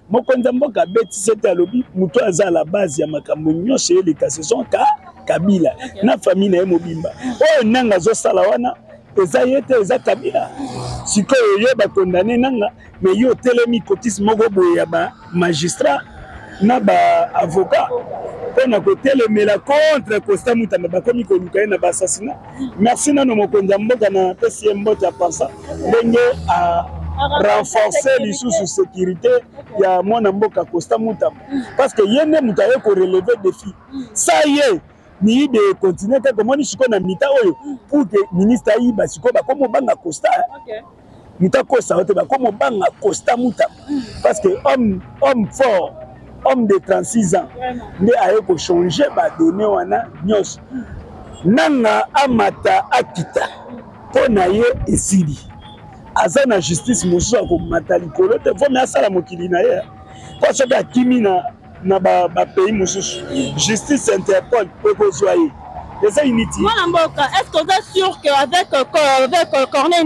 mokonza mboka beti sete alobi muto aza la base ya makambo nyonso eleka saison Kabila na famille na ye mobimba oyo nanga azosala wana eza ye te eza Kabila sikoyo ye bakondane nanga mais yo telemi kotisi moko boye ya magistrat na avocat pona ko telemela contre Constant Mutamba bakomi koluka ye na assassinat. Merci nano mokonza mboka na pesi mbote ya pensa ndenge a renforcer lisusu sécurité ya mwana mboka Constant Mutamba parce que yene mutaye ko relever défi ça ye ni de continuer que comment ni siko na mita oyo pour que ministre ayiba siko ba komo banga Constant mita ko sa ote ba komo banga Constant Mutamba parce que homme fort homme de 36 ans nde aye ko changer ba donner wana nyos nanga amata akita pona ye esili aza na justice mosusu akomata likolo te fo me asala mokili na ye po soki akimi na bapays mosusu justice Interpol ekozwa ye eza inutile. Mwana mboka, est-ce que vous êtes sûr qu'avec Corneille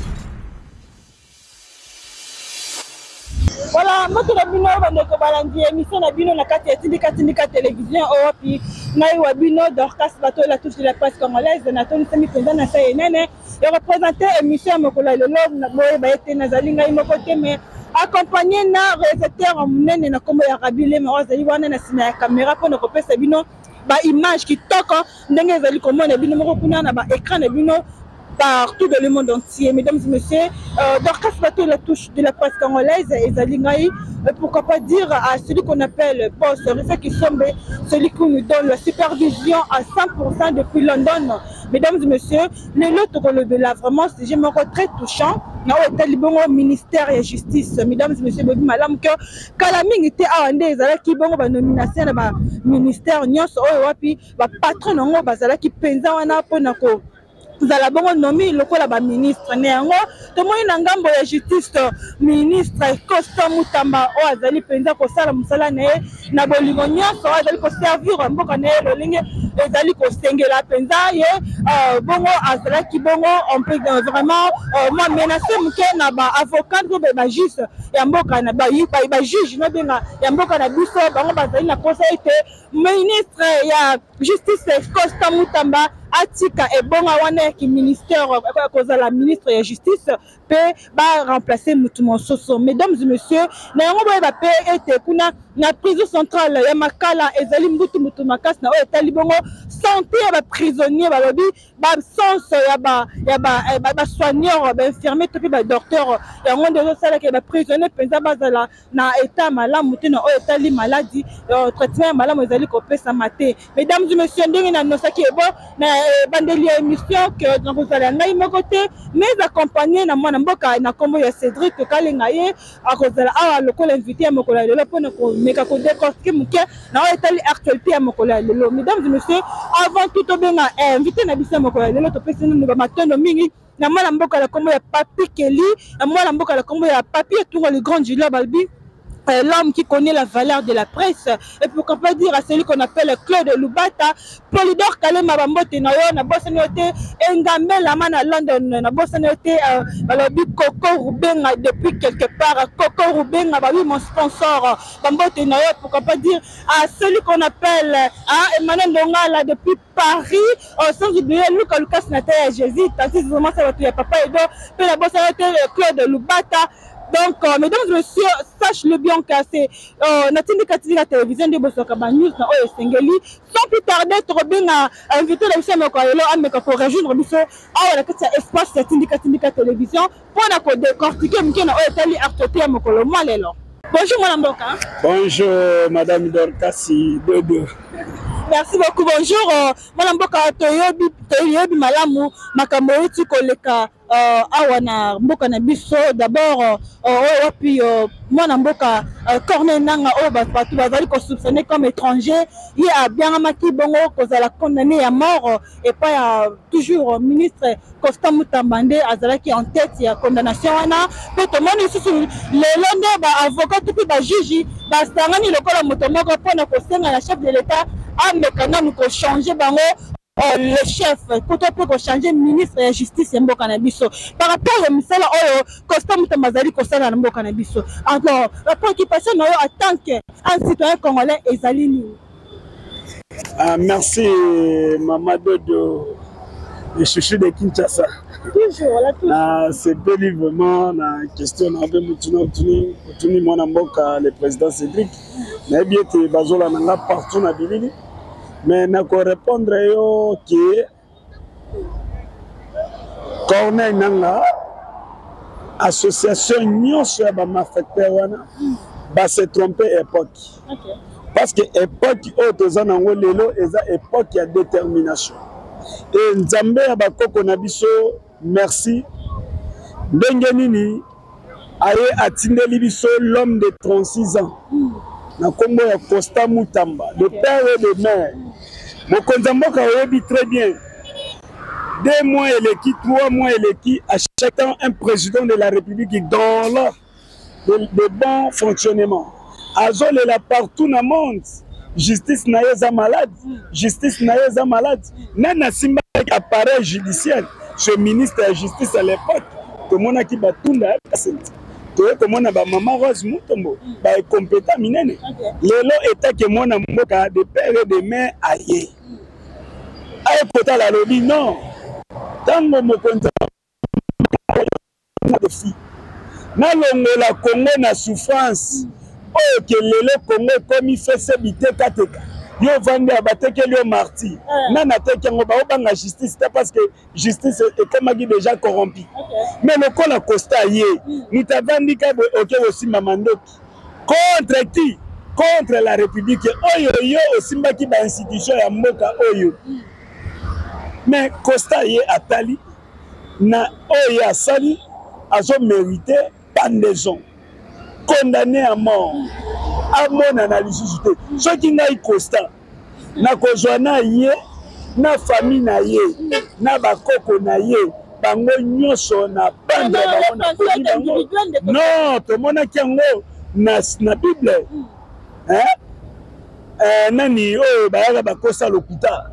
voilà, moi la bino bandeko balandi émission na bino na kati ya tindika télévision opi ngai wa bino Dorcas bato la touche de la presse congolaise na toni semi président na sa enene et représenter émission mokola lelo na boye ba ete nazali ngai moko te mais accompagné na réalisateur munene na kombo ya Rabile mais ozali wana na sina ya caméra pour na kopesa bino ba image qui toko ndenge ezali komona bino moko kuna na ba écran na bino partout dans le monde entier. Mesdames et messieurs, Dorcas Bateau, la touche de la presse congolaise, et Zalingaï, pourquoi pas dire à celui qu'on appelle boss, qui sombre, celui qui nous donne la supervision à 100% depuis London. Mesdames et messieurs, les lots de là, vraiment, c'est très touchant. Le ministère de la Justice, mesdames et messieurs, madame, que Kalaming était à Andé, qui bon nomination dans le ministère, patron, qui pensa en vous allez bon nommer le ministre néango to moi na ngambo ya justice ministre Constant Mutamba o azali penza ko sala musala na bolingo nyonso azali ko servir mboka na ye lolinge ezali ko sengela penza ye bongo azala ki bongo on peut vraiment moi menacer muke na ba avocat ko ba juge ya mboka na ba juge no benga ya mboka na biso bango bazali na conseil te ministre ya justice Constant Mutamba atika et bonga wana ki ministère cause la ministre de la justice peut remplacer Mutumo Soso. Mesdames et messieurs, na yango ba pe ete kuna na prison centrale ya Makala ezali mbutu makas na o etali bongo santé ya prisonnier ba lobi ba absence ya ba soigneur ba infirmier to ba docteur yango ndezo sala ke ba prisonnier penza bazala na état malamu te na o etali maladie traitement malamu ezali ko pesa maté. Mesdames et messieurs, ndenge na nosaki ebo na bandeli émission que dans vous allez ngai moko te mais accompagné na mwana mboka na kombo ya Cédric Kalenga ye akozala awa lokola invité ya mokola lelo pona ko meka ko décortiquer muke na o etali actualité ya mokola lelo. Mesdames et messieurs, avant tout benga invité na bisa mokola lelo to pesa no ba matondo mingi na mwana mboka la kombo ya Papi Kelly na mwana mboka la kombo ya Papi tout le grand Julien Balbi, l'homme qui connaît la valeur de la presse, et pourquoi pas dire à celui qu'on appelle Claude Lubata, Polydor Kalema Bambote Nayo, na bossa noté, Engambe Laman à London, na bossa noté, Balobi Coco Rubenga depuis quelque part, Coco Rubenga, Babi mon sponsor, Bambote Nayo, pourquoi pas dire à celui qu'on appelle Emmanuel Dongala depuis Paris, sans oublier Lucas Nathalie Jésus, ainsi vraiment ça va tuer Papa Edo, puis la bossa noté Claude Lubata. Donc, mesdames et messieurs, sache-le bien que c'est la télévision de Bosoka News na Oyo Sengeli. Sans plus tarder, tu bien invité la mission pour rejoindre Bisso à la espace de télévision pour décortiquer Mkena Oyo Tali Artoté à Mokolo Malelo. Bonjour, Madame Doka. Bonjour, Madame Dorcasi Dodo. Merci beaucoup. Bonjour, Madame Boka. Toyobi malamu makambo eti koleka awana mboka na biso d'abord puis mwana mboka Corneille nanga o batu bazali ko soupçonner comme étranger il a bien maki bongo kozala condamné à mort et pas toujours ministre Constant Mutamba azalaki en tête ya condamnation wana pe to moni susu lelo nde ba avocat tout ba juge ba sangani lokola moto moko pona ko senga la chef de l'état amekana ko changer bango le chef pour changer ministre de la justice et mboka na biso par rapport au misala oyo Costa Mutamazali kosala na mboka na biso. Alors la préoccupation noyo en tant qu'un citoyen congolais ezali nini? Merci Maman Dodo, le chouchou de Kinshasa. Toujours là, c'est bel vraiment la question avec Moutuni Mwana Mboka, le président Cédric. Mais bien que Bazola n'a partout na bilili. Mais na ko répondre yo que Corneille nanga association nyonso ya ba malfaiteur wana ba se tromper époque. Parce que époque o tozana ngo lelo eza époque ya détermination. Et Nzambe ya bakoko na biso merci. Ndenge nini aye atindeli biso l'homme de 36 ans. Na kombo ya Costa Mutamba, le père et le mère. Mokonzi mboka oyebi très bien. 2 mois et l'équipe, 3 mois et l'équipe, achetant un président de la République dans le bon fonctionnement. Azole la partout dans le monde. Justice na yeza malade. Justice na yeza malade. Nana simba appareil judiciaire. Ce ministre de la justice à l'époque, tout le monde qui batunda. Comme on a maman Rose Mutombo, compétent minene. Lelo état que mon mboka de père et de mère aïe. Aïe kota la lobby non. Tango mo konta na défi. Na longo la Congo na souffrance. Oh que lelo Congo comme il fait sebité kateka. Yo vande abateke yo martyr. Na na teke ngo ba obanga justice parce que justice est comme déjà corrompu. Mais le col à Costa yé, nous t'avons dit que aussi Mamandoki. Contre qui? Contre la République. Oyo yo aussi mbaki ba institution ya mboka oyo. Mais Costa yé atali na oyo asali azo mérité pendaison. Condamné à mort. À mon analyse justé. Ce qui n'a Costa na kozwana yé na famille na yé na bakoko na yé bango nyonso na bande bango non to mona kiango na Bible nani o bayaka bakosa lokuta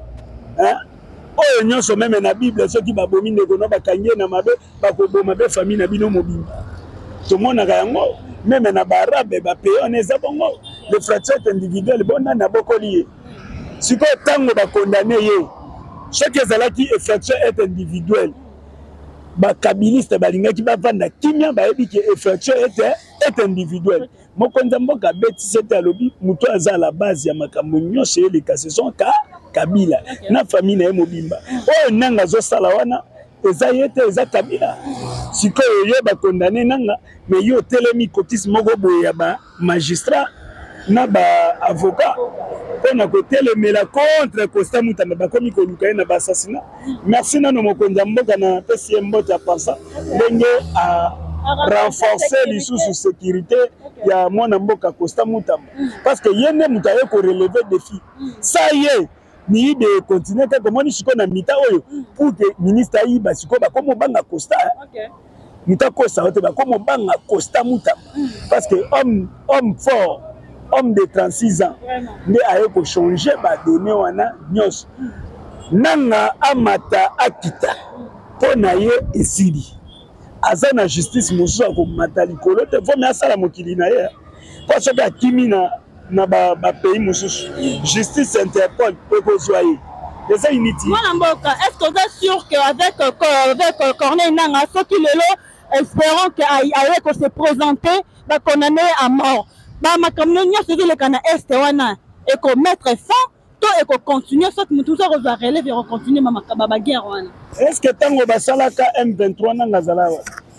o nyonso même na Bible ceux qui babomi ndeko no bakangie na mabe bakoboma be famille na bino mobimba to mona yango même na barabe ba pays on eza bongo le fracture individuel bona na bokoli siko tango ba condamné ye chaque ezalaki fracture est individuel ba kabiliste balingaki ba vanda kimia ba yebi ke fracture est individuel mokonza mboka beti c'était alobi muto aza la base ya makambo nyonso ele kaseson kabila na famille na mobimba o nanga zo sala wana eza yete eza kabila siko yo ba condamné nanga mais yo telemi cotis moko boye ya ba magistrat na ba avocat on a côté le mela contre Costa Mutamba bakomi ko luka na ba assassinat merci nano mokonza mboka na pesi mbote ya pensa ndenge a renforcer les sous sécurité ya mwana mboka Costa Mutamba parce que yene mutaye ko relever défi ça y est ni de continuer que comment ni siko na mita oyo pour que ministre ayiba siko ba komo banga Costa mita Costa ote ba komo banga Costa Mutamba parce que homme fort homme de 36 ans nde aye ko changer ba donner wana nyos nanga amata akita pona ye esili azana justice mosusu ko mata likolo te vome asala mokili na ye parce que akimi na ba pays mosusu justice Interpol peut ko zoyer c'est inutile. Moi mboka est-ce que vous êtes sûr que avec Corneille Nanga ce qui le espérons que aille ko se présenter ba condamné à mort ba makamno nyonso le kana est wana et ko mettre fin to et ko continuer soit mutu zo va relever et continuer makaba ba guerre wana. Est-ce que tango basalaka M23 nanga zalawa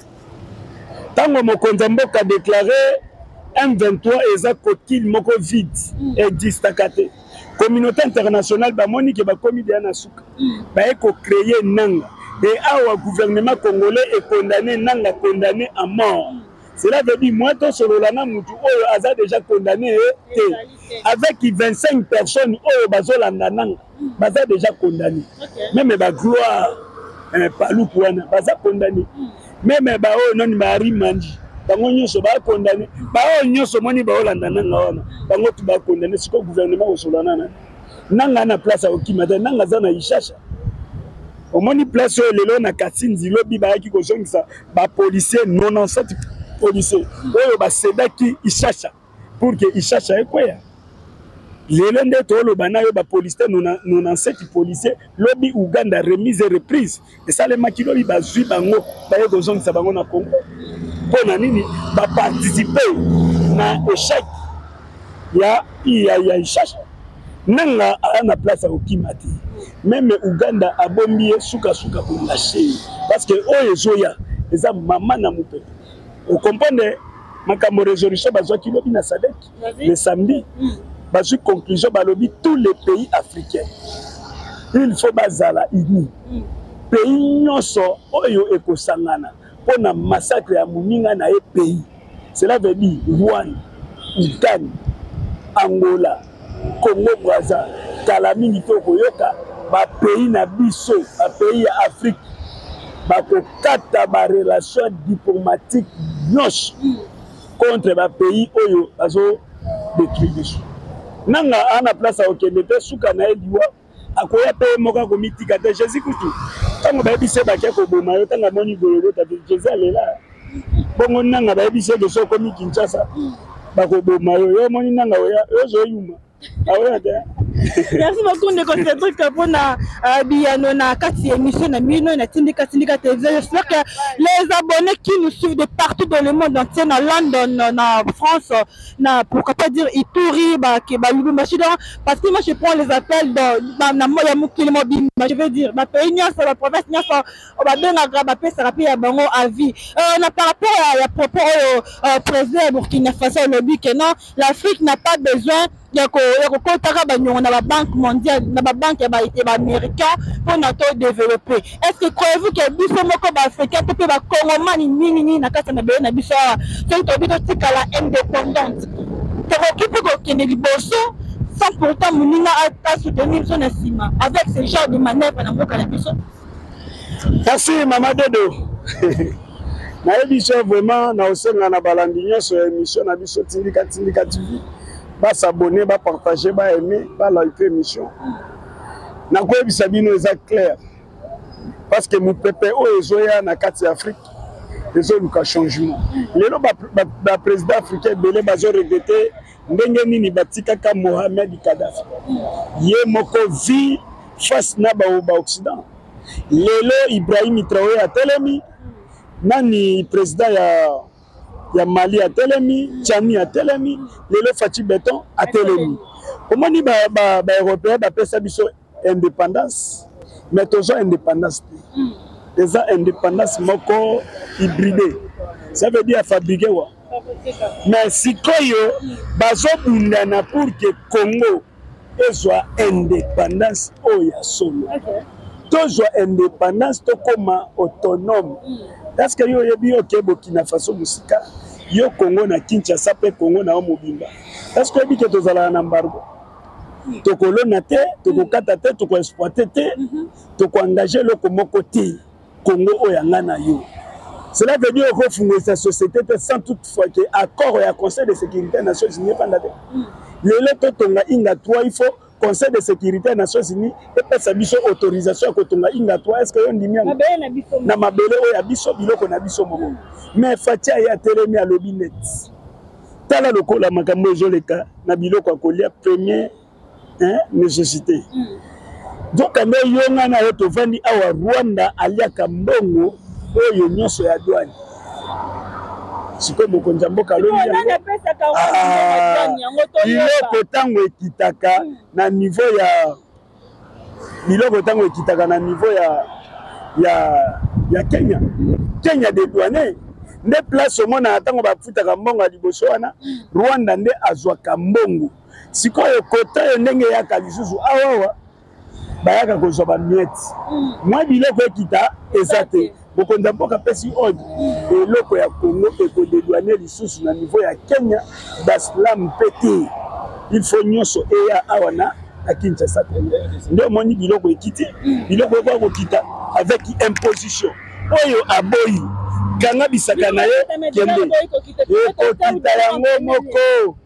tango mokonza mboka déclaré M23 eza kokil moko vide et distakate communauté internationale ba moni ke ba komi de na suka ba eko créer nanga et awa gouvernement congolais est condamné à mort. Cela veut dire moi to sololana mutu oyo aza déjà condamné avec 25 personnes oyo bazolanda nanga baza déjà condamné même ba gloire palou wana baza condamné même ba oyo non Marie Mandi bango nyonso ba condamné ba oyo nyonso moni ba olanda nanga wana bango tu ba condamné siko gouvernement osolana na nanga na place okimata nanga za na ishasha omoni place oyo lelo na Katindi lobi bayaki kozongisa ba policier 97 policier oyo basedaki ishasha pour que ishasha ekweya lelo nde toloba nayo ba policier 97 policier lobi Uganda remise et reprise esalemaki lobi bazwi bango baye kozongisa bango na Congo pona nini ba participer na échec ya ishasha nanga ana place okimati même Uganda abombi suka pour lâcher parce que oyo ezoya eza mama na mupe vous comprenez makambo résolution bazwa kilobi na Sadek le samedi bazwi conclusion balobi tous les pays africains il faut bazala unis pays nyonso oyo ekosangana pona massacre ya muninga na e pays cela veut dire Rwanda Uganda Angola Congo Brazza kala mingi to koyoka ba pays na biso ba pays ya Afrique ba ko kata ba relation diplomatique nyonso contre ba pays oyo bazo détruire nanga ana place a okende te suka na eliwa akoya pe moka komitika te Jésus kutu tango ba bise ba ke ko boma yo tanga moni bololo ta Jésus alela bongo nanga ba bise de so komi Kinshasa ba ko boma yo moni nanga yo zo yuma Merci beaucoup de Cédric pour na biano na kati émission na mino na tindika télévision. J'espère que les abonnés qui nous suivent de partout dans le monde entier, na London, na France, na pourquoi pas dire Ituri, que parce que moi je prends les appels dans moya mukili mobile, je veux dire ma pays nyasa la province nyasa on va bien aggraver ça rapide à bango à vie. On a par rapport à propos au président Burkina Faso le but que non, l'Afrique n'a pas besoin na la banque mondiale na ba banque ya américain pour notre développer. Est-ce que croyez-vous que biso moko ba africain peut ba congomani nini na kata na be na biso c'est to bito tika la indépendante to okipe ko kene liboso sans pourtant munina a soutenir son estima avec ce genre de manœuvre na mboka na biso. Merci Mama Dodo. Na émission vraiment na osenga na balandi nyonso émission na biso tindika TV. Ba s'abonner, ba partager, ba aimer, ba liker émission. Na ko ebisa bino eza clair. Parce que mon pépé o ezoya na kati Afrique. Ezo luka changement. Lelo ba président africain belé bazo regretter ndenge nini batika ka Mohamed Kadhafi. Ye moko vi face na ba Occident. Lelo Ibrahim Traoré a telemi nani président ya Mali a telemi, Tchani a telemi, lelo Fati Beton a telemi. Comment ni ba européen ba pesa biso indépendance, mais toujours indépendance. Les indépendance moko hybridé. Ça veut dire fabriquer wa. Mais si koyo bazo bundana pour que Congo soit indépendance oya solo. Toujours indépendance to koma autonome. Parce que yo yebi ok Burkina Faso musika yo Congo na Kinshasa pe Congo na mobimba. Parce que yebi que tozala na embargo. Tokolona te, tokokata te, toko exploiter te, toko engager le komoko te Congo oyanga na yo. Cela veut dire qu'on fonde sa société sans toutefois que accord et conseil de sécurité des Nations Unies pendant le leto tonga inga toi il faut Conseil de sécurité des Nations Unies et pas sa biso autorisation ko tonga inga toi est-ce que on dit na mabele o ya biso biloko na biso moko mais fatia ya telemi a lobinet tala lokola makambo ezoleka na biloko akolia premier nécessité donc ande yonga na yoto vandi awa Rwanda aliaka mbongo oyo nyonso ya douane siko mokonza mboka loni biloko tango ekitaka na niveau ya biloko tango ekitaka na niveau ya Kenya de douane nde place omona tango bafutaka mbongo ya liboso wana Rwanda nde azwaka mbongo sikoyo kota yo ndenge yaka lisusu awawa bayaka kozwa bamiete mwa biloko ekita eza te bokonza mboka pesi ordre eloko ya Congo ekodedouane lisusu na niveau ya Kenya baslam pete il faut nyonso eya awa na Kinshasa nde omoni biloko ekiti biloko ekwa kokita avec imposition oyo aboyi kanga bisaka na ye kembe ekokita yango moko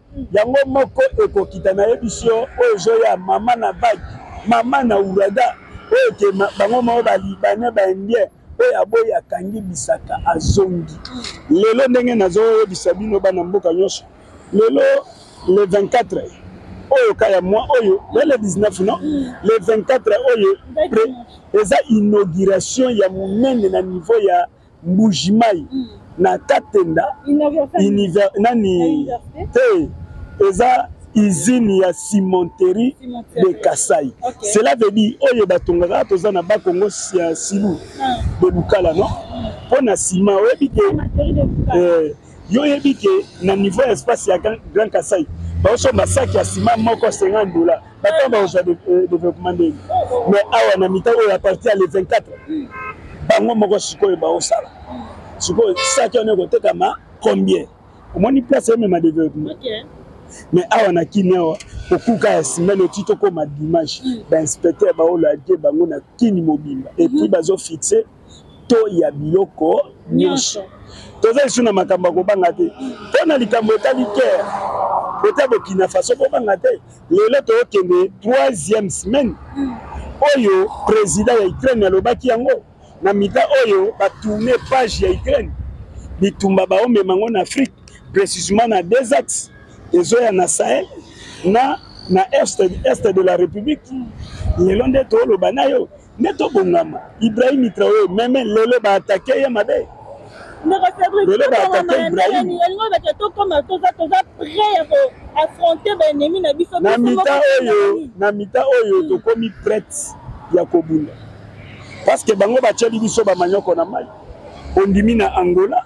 yango moko ekokita na yebisio oyo ya mama na bagi mama na uraga oyo ke bango moko balibane baindien oyo aboyi akangi bisaka azongi lelo ndenge nazoyebisa bino bana mboka nyonso lelo le 24 oyo kaya moi oyo le 19 non le 24 oyo eza inauguration ya monene na niveau ya Mbujimai na Katenda nani te eza usine ya cimenterie de Kasai. Cela veut dire oyo batongaka toza na bakongo ya silu de Bukala non pona ciment oyebike yo yebike na niveau espace ya Grand Kasai baoso masaki ya ciment moko $50 batamba oza développement ndenge mais awa na mita oyo à partir le 24 bango moko sikoyo baosala sikoyo saki on ekoteka ma combien omoni place même ma développement mais awa na kini awa okuka ya semaine otito koma dimanche inspecteur baolage bango na kini mobimba et puis bazo fixer to ya biloko nyonso toza isu na makambo kobanga te pona likambo etali care ota Burkina Faso kobanga te lelo tokende 3e semaine oyo président ya Ukraine alobaki yango na mita oyo batourne page ya Ukraine bitumba baomema ngo na Afrique précisément na deux axes ezoya na Sahel na est de la République lelo nde toloba nayo nde tobongama Ibrahim Traoré meme lelo baattake ye mabe lelo baattake Ibrahim na mita oyo tokomi prête ya kobunda parce que bango batia biso ba manyoko na mai ondimi na Angola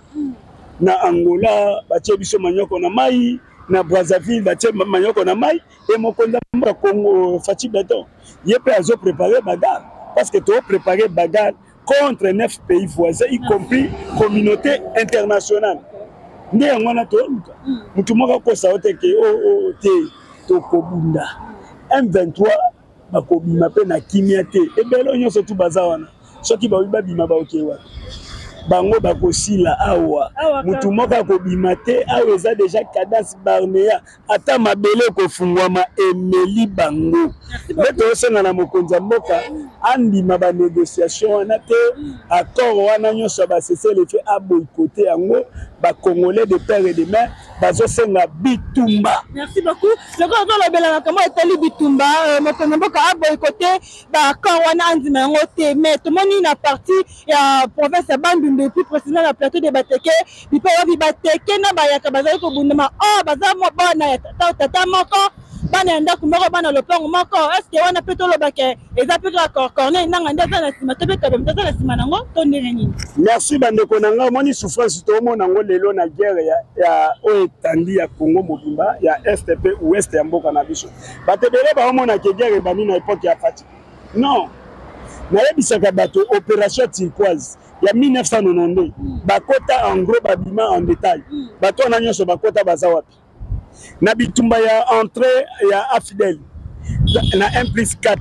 batia biso manyoko na mai na Brazzaville batia manyoko na mai et mokonda mba Congo Fati Beton ye pe azo préparer bagarre parce que to préparer bagarre contre 9 pays voisins y compris communauté internationale nde yango na to luka mutu moko ko saote ke te to kobunda M23 bakobima pe na kimia te ebelo nyonso tu bazawana soki bawiba bima baokewa bango bakosila awa mutu moko akobima te awa eza déjà cadence barnea ata mabele kofungwama emeli bango nde toyosenga na mokonzi ya mboka andima banégociation wana te accord wana nyonso basese lefe aboykote yango bacongolais de père et de mère bazosenga bitumba. Merci beaucoup. Le grand olobela kama etali bitumba mokonzi ya mboka aboykote baaccord wana andima yango te mais tomoni na partie ya province ya Bandundu depuis précisément la plateau de Bateke bipo wabi Bateke na bayaka bazali kobundama baza mo bana ya tata moko bana ndako moko bana lopango moko est-ce que wana peto lobake eza pe ka corner nanga ndaza na sima te pe ka ndaza na sima nango to ndenge nini. Merci bandeko nanga moni souffrance to mona ngo lelo na guerre ya etandi ya Congo mobimba ya STP ouest ya mboka na biso batebele ba mona ke guerre bani na époque ya Fati non na yebisaka bato opération turquoise ya 1992 bakota en gros babima en détail bato na nyonso bakota baza wapi na bitumba ya entrée ya Afidel na 1+4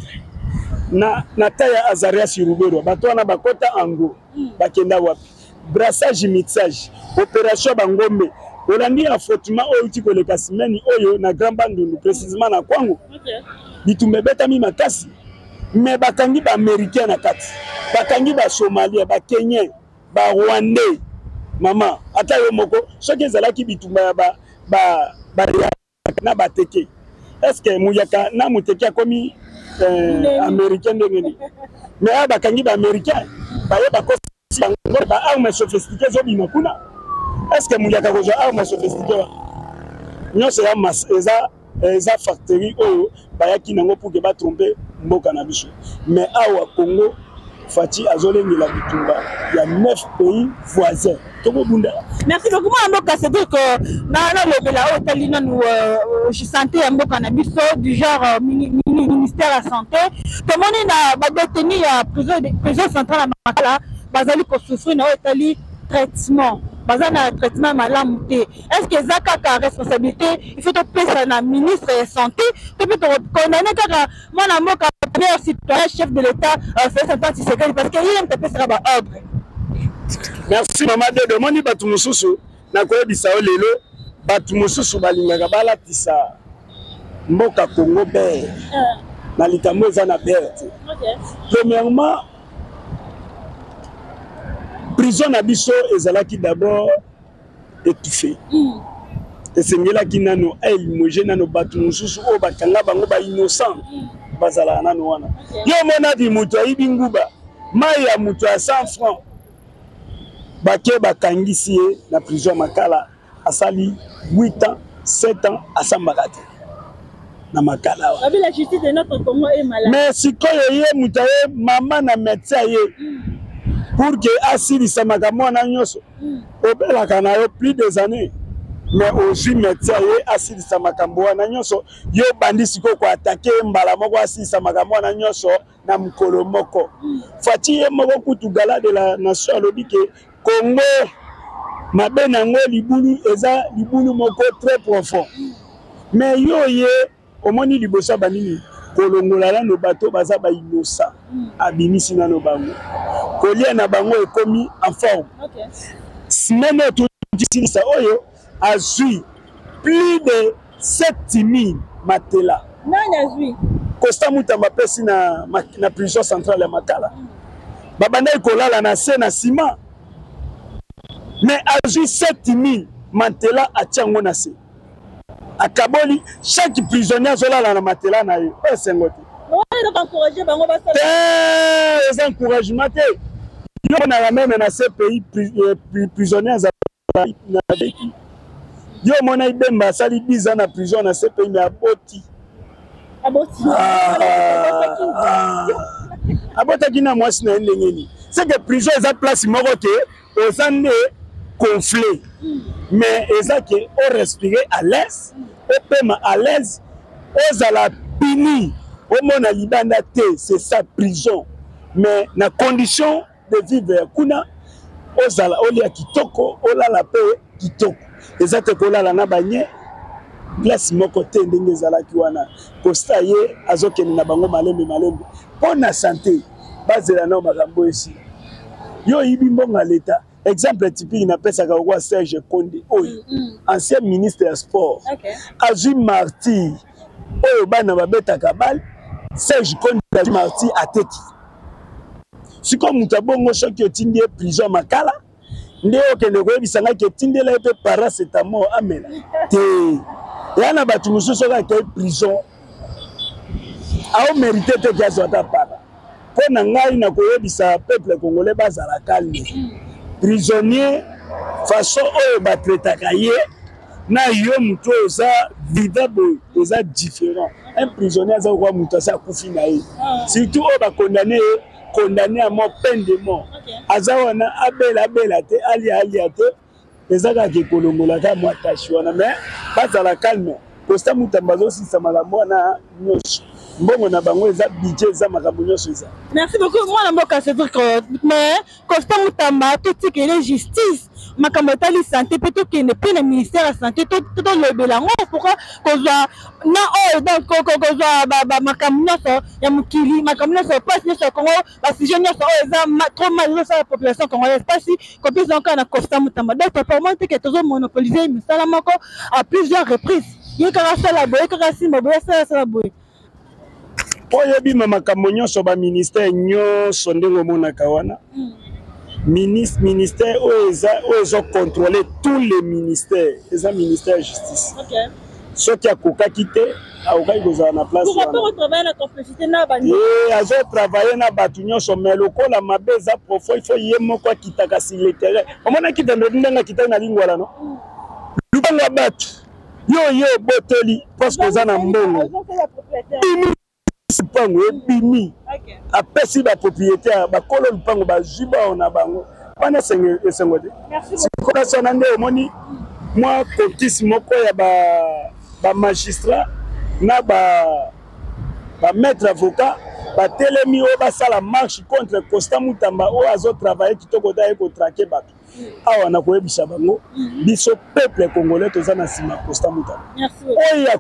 na taya Azarias Rubero bato na bakota en gros bakenda wapi brassage mixage opération bangombe olandi affrontement oyo tikoleka semaine oyo na Grand Bandundu précisément na Kwango bitumba betami makasi mais bakangi ba américain na kati bakangi ba somalien ba kenyen ba rwandais mama ata yo moko soki ezalaki bitumba ya ba na bateke est-ce que muyaka na muteke akomi américain ndenge mais bakangi ba américain ba ye bakosi bango ba armes sophistiquées zo bima kuna est-ce que muyaka ko zo armes sophistiquées nyonso ya mas eza factory oyo bayaki nango pour que ba tromper mboka na biso mais awa Congo Fati azolengela bitumba ya 9 pays voisins toko bunda. Merci beaucoup mboka c'est dire que na lobela otali nanu santé ya mboka na biso du genre ministère de la santé to moni na ba détenu ya prison centrale à Makala bazali ko souffrir na otali traitement bazana traitement malamu te est-ce que zakaka responsabilité il faut te penser na ministre de santé te peut condamner kaka mwana mboka meilleur citoyen chef de l'état c'est ça parti secret parce que il aime te penser ba ordre. Merci maman de moni batu mususu na koyebisa lelo bato mosusu balingaka balatisa mboka Congo bere na likambo eza na bere te. Premièrement, prison na biso ezalaki d'abord étouffé. Esengelaki nano elimogé nano bato mosusu oyo bakanga bango ba innocent bazala nano wana. Yo mona di moto ayibi nguba mai ya moto ya 100 francs bake bakangisi ye na prison makala asali 8 ans 7 ans asambaka te na makala wa. La justice de notre Congo est malade. Mais sikoyo ye moto ye mama na médecin ye pour que asilisa makambo na nyonso obelaka na yo plus des années. Mais aujourd'hui médecin ye asilisa makambo na nyonso yo bandi siko ko attaquer mbala moko asilisa makambo na nyonso na mukolo moko. Fati ye moko kutu gala de la nation alobi ke Congo mabe nango libulu eza libulu moko très profond. Mais yo ye omoni libosa banini kolongola na no bato baza ba innocent abimisi na no bango kolia na bango ekomi en forme. Semaine tout ça oyo azui plus de 7000 matela. Nani azui? Costa Mutamba pesi na prison centrale ya Makala. Babanda ikolala na se na ciment. Mais azui 7000 matela atiango na se. Akaboli chaque prisonnier zolala na matela na yo. Sengote. On va encourager bango ba ça. Les encouragements te. Yo na la même na ce pays prisonniers na beki. Yo mona ibemba sali 10 ans na prison na ce pays mais aboti. Aboti. Abotaki na mwasi na ndengeni. C'est que prison eza place moko te ozane conflit. Mais eza que on respirer à l'aise, on pema à l'aise, ozala pini, au mona libanda te, c'est ça prison. Mais na condition de vivre kuna ozala olia kitoko, olala pe kitoko. Eza te kolala na banye place moko te ndenge ezalaki wana. Costa ye azokende na bango malembe. Pour na santé, bazela na makambo esi. Yo yibi mbonga l'État. Exemple typique na pesa ka kwa Serge Konde oyo ancien ministre des sports. Azui martyr oyo bana babeta kabal Serge Konde azui martyr ateki. Siko muta bongo choki otindi prison Makala nde okende koyebisanga ke tindela pe paracetamol amela te yana batu mususu ka ke prison a mérité te kazo ta para pona ngai na koyebisa peuple congolais bazala calme. Prisonnier façon oyo batretaka ye na yo muto oza vivable oza différent. Un prisonnier aza kwa muto asa kufi na ye surtout oyo condamné à mort, peine de mort. Azawana abela te ali te ezaka ke kolongola ka mwatashi wana mais bazala calme. Costa Mutamba aussi ça makambo na nyonso mbongo na bango eza budget eza makambo nyonso eza. Merci beaucoup. Moi na mboka c'est dire que mais Costa Mutamba tout ce qui est justice makambo tali santé peut-être que ne pas le ministère de santé tout le belango pourquoi kozwa na oh donc kozwa ba makambo nyonso ya mukili makambo nyonso passe nyonso Congo ba sujet nyonso eza trop mal sur la population congolaise pas si copie encore na Costa Mutamba donc pour moi que toujours monopoliser misala moko à plusieurs reprises. Yekara sala boye kaka simba boye sala boye. Oyo bima makambo nyonso ba ministère nyonso ndenge monaka wana. Ministère oyo contrôler tous les ministères, les ministères de justice. OK. Ce qui a kokaki te aokai kozala na place wana. Pour rapport au travail na complicité na bandi. Azo travailler na batu nyonso mais lokola mabe za profond il faut yemoko kitaka sur le terrain. Omona kitando ndanga kitana na lingwala no. Lubanga batu. Yo botoli parce que za na mbongo. Lupango ebimi apesi ba propriétaire bakolo lupango bazuba ona bango wana esengo te. Sikola sona nde omoni moi cotis moko ya ba magistrat na ba maître avocat ba telemi o basala marche contre Costa Mutamba o azo travailler kitoko da eko traquer bato awa na koyebisa bango biso peuple congolais toza na sima Costa Mutamba oya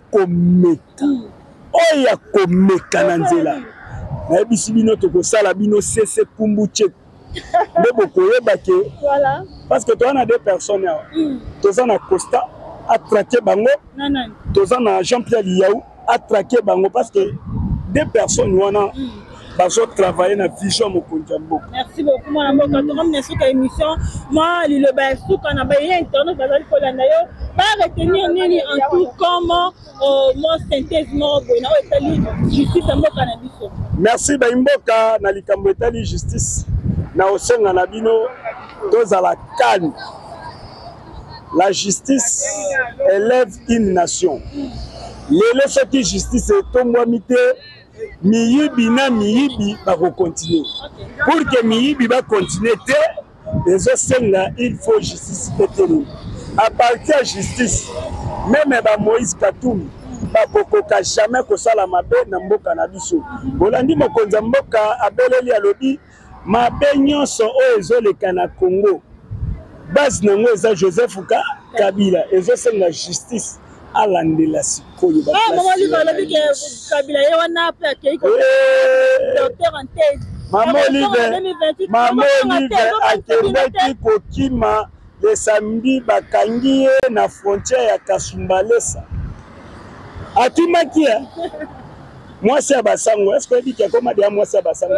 komeka na nzela na bisi bino to sala bino cesse kumbuche ndebo koyeba ke voilà parce que toi on a deux personnes toza na Costa attraqué bango. Toza na Jean-Pierre Liaou attraqué bango parce que des personnes wana bazo travailler na vision mokonzi mboka. Merci beaucoup mon amour quand on est sur émission moi le ba suka na ba internet bazali ko landa yo ba retenir nini en tout comment mon synthèse mo bona etali justice mboka na biso. Merci ba mboka na likambo etali justice na osenga na bino tozala calme. La justice élève une nation. Lelo soki justice etombwami te miyibi na miyibi bako continuer. Pour que miyibi ba continuer te ezosenga il faut justice etelemi. À partir de justice même ba Moïse Katumbi bakokoka jamais kosala mabe na mboka na biso. Bolandi mokonzi mboka abeleli alobi mabe nyonso oyo ezoleka na Congo base nango eza Joseph Kabila ezosenga justice alandela sikoyo ba maman li balobi ke Kabila ye wana pe ke iko docteur en thèse Maman Olive akendaki kokima le samedi bakangi ye na frontière ya Kasumbalesa atumaki ya mwasi ya basango est-ce que dit que comme dia mwasi ya basango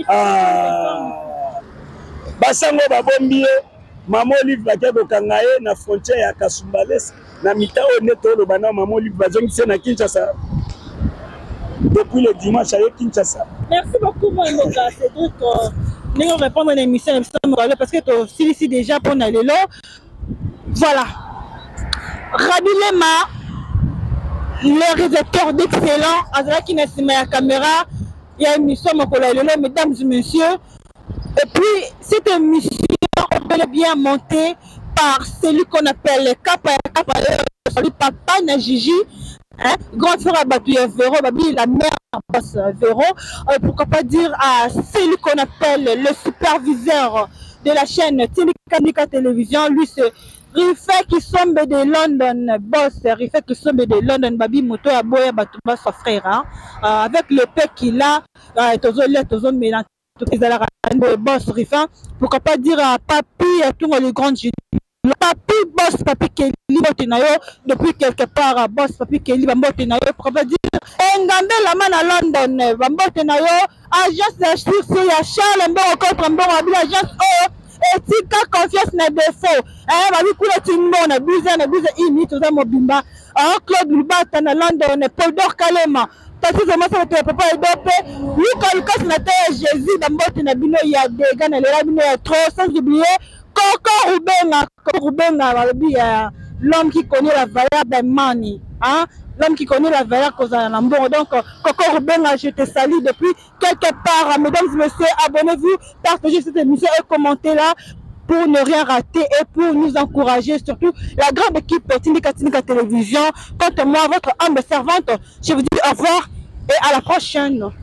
basango babombi ye Maman Olive bakebo kangaye na frontière ya Kasumbalesa na mitao netolo bana Maman Olive bazongise na Kinshasa depuis le dimanche à Kinshasa. Merci beaucoup mon Mboka Cédric nous répondre à l'émission parce que tu ici déjà pour aller là. Voilà. Rabilema le réalisateur d'excellent Azraki Nassima la caméra il y a une émission mesdames et messieurs et puis cette émission est bien montée par celui qu'on appelle Kapa Papa Najiji grand frère à Batouya Véro la mère boss Véro pourquoi pas dire à celui qu'on appelle le superviseur de la chaîne Tinikanika Télévision lui c'est Rifé qui sombe de London boss Rifé qui sombe de London Babi Moto à Boya Batouba son frère avec le père qu'il a tozo mélange boss Rifé pourquoi pas dire à Papi à tout le grand le papi boss papi Kelly botenayo depuis quelque part boss papi Kelly bambotenayo pourquoi pas dire engambe la main à London bambotenayo agence de sur ya Charles Mbongo contre Mbongo abila agence etika confiance na défaut babi kula timbo na biza ini toza mobimba Claude Lubata na London Paul Dor Kalema parce que moi ça te papa edope Lucas na terre Jésus bambote na bino ya dega na lela bino ya trop sans oublier Coco Rubenga, l'homme qui connaît la valeur des money, hein? L'homme qui connaît la valeur cause d'un amour. Donc, Coco Rubenga, je te salue depuis quelque part. Mesdames et messieurs, abonnez-vous, partagez cette émission et commentez là pour ne rien rater et pour nous encourager, surtout la grande équipe Tinikatika Télévision. Quant à moi, votre humble servante, je vous dis au revoir et à la prochaine.